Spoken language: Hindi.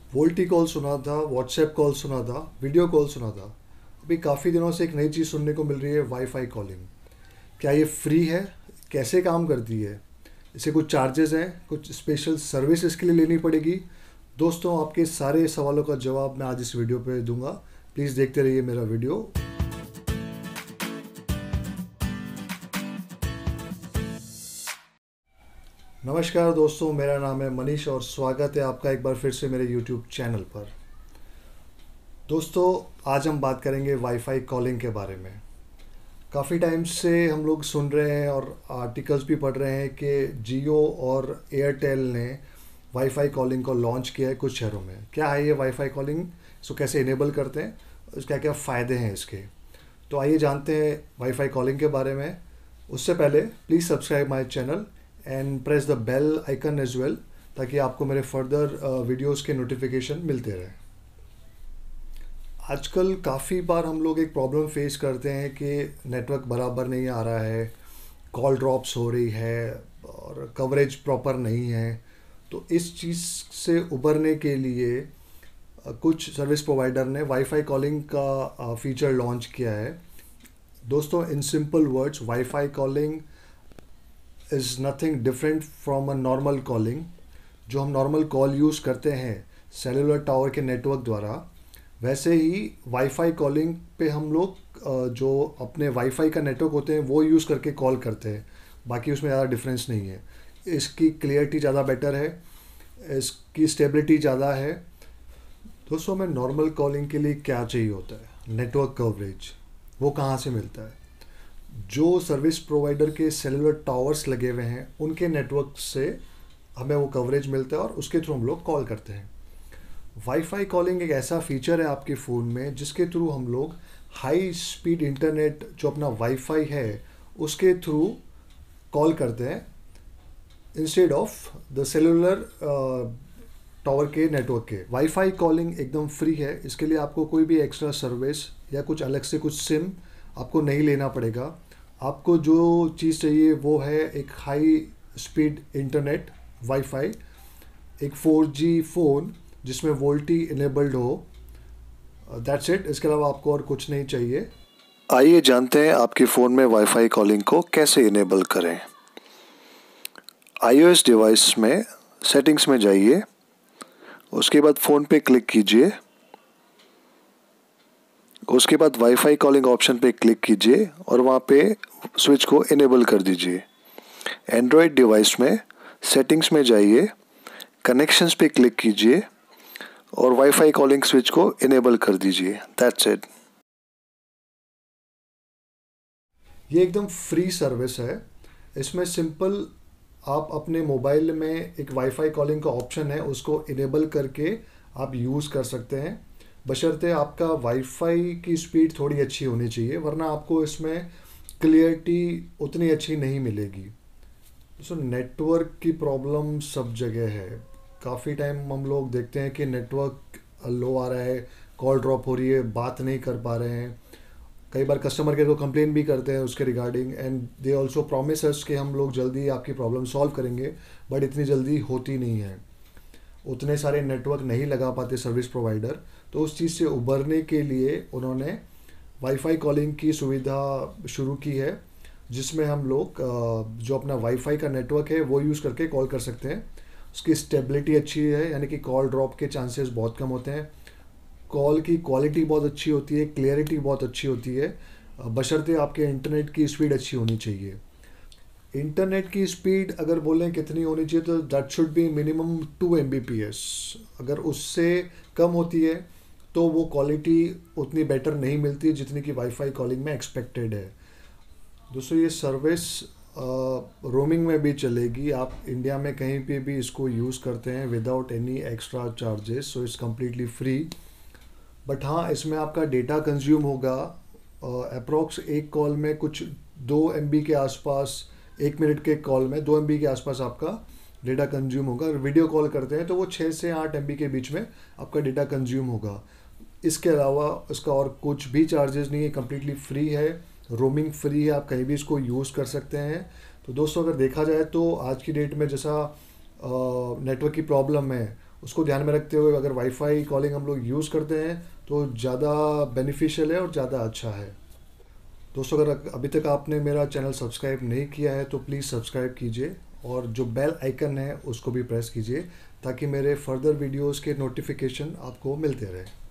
वोल्टी कॉल सुना था, व्हाट्सएप कॉल सुना था, वीडियो कॉल सुना था। अभी काफ़ी दिनों से एक नई चीज़ सुनने को मिल रही है, वाईफाई कॉलिंग। क्या ये फ्री है? कैसे काम करती है? इसे कुछ चार्जेस हैं? कुछ स्पेशल सर्विस इसके लिए लेनी पड़ेगी? दोस्तों, आपके सारे सवालों का जवाब मैं आज इस वीडियो पे दूंगा। प्लीज़ देखते रहिए मेरा वीडियो। नमस्कार दोस्तों, मेरा नाम है मनीष और स्वागत है आपका एक बार फिर से मेरे यूट्यूब चैनल पर। दोस्तों, आज हम बात करेंगे वाईफाई कॉलिंग के बारे में। काफ़ी टाइम से हम लोग सुन रहे हैं और आर्टिकल्स भी पढ़ रहे हैं कि जियो और एयरटेल ने वाईफाई कॉलिंग को लॉन्च किया है कुछ शहरों में। क्या है ये वाईफाई कॉलिंग? इसको कैसे इनेबल करते हैं? क्या क्या फ़ायदे हैं इसके? तो आइए जानते हैं वाईफाई कॉलिंग के बारे में। उससे पहले please subscribe my channel and press the bell icon as well, ताकि आपको मेरे फर्दर वीडियोस के नोटिफिकेशन मिलते रहें। आजकल काफ़ी बार हम लोग एक प्रॉब्लम फेस करते हैं कि नेटवर्क बराबर नहीं आ रहा है, कॉल ड्रॉप्स हो रही है और कवरेज प्रॉपर नहीं है। तो इस चीज़ से उबरने के लिए कुछ सर्विस प्रोवाइडर ने वाईफाई कॉलिंग का फीचर लॉन्च किया है। दोस्तों, in simple words, wifi calling is nothing different from a normal calling. जो हम नॉर्मल कॉल यूज़ करते हैं सेलुलर टावर के नेटवर्क द्वारा, वैसे ही वाईफाई कॉलिंग पे हम लोग जो अपने वाईफाई का नेटवर्क होते हैं वो यूज़ करके कॉल करते हैं। बाकी उसमें ज़्यादा डिफरेंस नहीं है। इसकी क्लियरिटी ज़्यादा बेटर है, इसकी स्टेबिलिटी ज़्यादा है। दोस्तों, हमें नॉर्मल कॉलिंग के लिए क्या चाहिए होता है? Network coverage. वो कहाँ से मिलता है? जो सर्विस प्रोवाइडर के सेलुलर टावर्स लगे हुए हैं उनके नेटवर्क से हमें वो कवरेज मिलता है और उसके थ्रू हम लोग कॉल करते हैं। वाईफाई कॉलिंग एक ऐसा फीचर है आपके फ़ोन में जिसके थ्रू हम लोग हाई स्पीड इंटरनेट, जो अपना वाईफाई है, उसके थ्रू कॉल करते हैं instead of the cellular tower के नेटवर्क के। वाईफाई कॉलिंग एकदम फ्री है। इसके लिए आपको कोई भी एक्स्ट्रा सर्विस या कुछ अलग से कुछ सिम आपको नहीं लेना पड़ेगा। आपको जो चीज़ चाहिए वो है एक हाई स्पीड इंटरनेट वाईफाई, एक 4G फ़ोन जिसमें वोल्टी इनेबल्ड हो। That's it. इसके अलावा आपको और कुछ नहीं चाहिए। आइए जानते हैं आपके फ़ोन में वाईफाई कॉलिंग को कैसे इनेबल करें। iOS डिवाइस में सेटिंग्स में जाइए, उसके बाद फ़ोन पे क्लिक कीजिए, उसके बाद वाईफाई कॉलिंग ऑप्शन पे क्लिक कीजिए और वहाँ पे स्विच को इनेबल कर दीजिए। एंड्रॉयड डिवाइस में सेटिंग्स में जाइए, कनेक्शंस पे क्लिक कीजिए और वाईफाई कॉलिंग स्विच को इनेबल कर दीजिए। That's it. ये एकदम फ्री सर्विस है। इसमें सिंपल आप अपने मोबाइल में एक वाईफाई कॉलिंग का ऑप्शन है, उसको इनेबल करके आप यूज़ कर सकते हैं, बशर्ते आपका वाईफाई की स्पीड थोड़ी अच्छी होनी चाहिए, वरना आपको इसमें क्लियरिटी उतनी अच्छी नहीं मिलेगी। सो नेटवर्क की प्रॉब्लम सब जगह है। काफ़ी टाइम हम लोग देखते हैं कि नेटवर्क लो आ रहा है, कॉल ड्रॉप हो रही है, बात नहीं कर पा रहे हैं। कई बार कस्टमर केयर को कंप्लेन भी करते हैं उसके regarding, and they also promise us कि हम लोग जल्दी आपकी प्रॉब्लम सॉल्व करेंगे, बट इतनी जल्दी होती नहीं है। उतने सारे नेटवर्क नहीं लगा पाते सर्विस प्रोवाइडर। तो उस चीज़ से उबरने के लिए उन्होंने वाईफाई कॉलिंग की सुविधा शुरू की है, जिसमें हम लोग जो अपना वाईफाई का नेटवर्क है वो यूज़ करके कॉल कर सकते हैं। उसकी स्टेबिलिटी अच्छी है, यानी कि कॉल ड्रॉप के चांसेस बहुत कम होते हैं। कॉल की क्वालिटी बहुत अच्छी होती है, क्लियरिटी बहुत अच्छी होती है, बशर्ते आपके इंटरनेट की स्पीड अच्छी होनी चाहिए। इंटरनेट की स्पीड अगर बोलें कितनी होनी चाहिए, तो that should be minimum 2 Mbps। अगर उससे कम होती है तो वो क्वालिटी उतनी बेटर नहीं मिलती जितनी कि वाईफाई कॉलिंग में एक्सपेक्टेड है। दोस्तों, ये सर्विस रोमिंग में भी चलेगी। आप इंडिया में कहीं पे भी इसको यूज़ करते हैं without any extra charges, so it's completely free. But हाँ, इसमें आपका डेटा कंज्यूम होगा। अप्रॉक्स एक कॉल में कुछ 2 MB के आसपास, 1 मिनट के कॉल में 2 MB के आसपास आपका डेटा कंज्यूम होगा। अगर वीडियो कॉल करते हैं तो वो 6 से 8 MB के बीच में आपका डेटा कंज्यूम होगा। इसके अलावा इसका और कुछ भी चार्जेस नहीं है, कम्प्लीटली फ्री है, रोमिंग फ्री है, आप कहीं भी इसको यूज़ कर सकते हैं। तो दोस्तों, अगर देखा जाए तो आज की डेट में जैसा नेटवर्क की प्रॉब्लम है, उसको ध्यान में रखते हुए अगर वाईफाई कॉलिंग हम लोग यूज़ करते हैं तो ज़्यादा बेनिफिशियल है और ज़्यादा अच्छा है। दोस्तों, अगर अभी तक आपने मेरा चैनल सब्सक्राइब नहीं किया है तो प्लीज़ सब्सक्राइब कीजिए और जो बेल आइकन है उसको भी प्रेस कीजिए ताकि मेरे फर्दर वीडियोस के नोटिफिकेशन आपको मिलते रहे।